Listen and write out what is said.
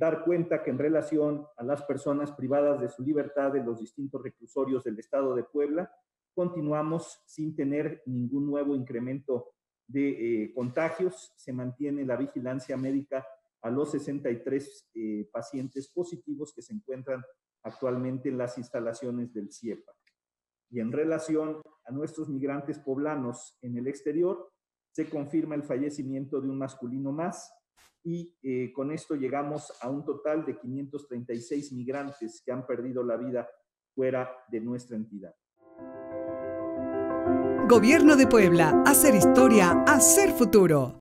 dar cuenta que en relación a las personas privadas de su libertad de los distintos reclusorios del Estado de Puebla, continuamos sin tener ningún nuevo incremento de contagios. Se mantiene la vigilancia médica a los 63 pacientes positivos que se encuentran actualmente en las instalaciones del CIEPA. Y en relación a nuestros migrantes poblanos en el exterior, se confirma el fallecimiento de un masculino más y con esto llegamos a un total de 536 migrantes que han perdido la vida fuera de nuestra entidad. Gobierno de Puebla, hacer historia, hacer futuro.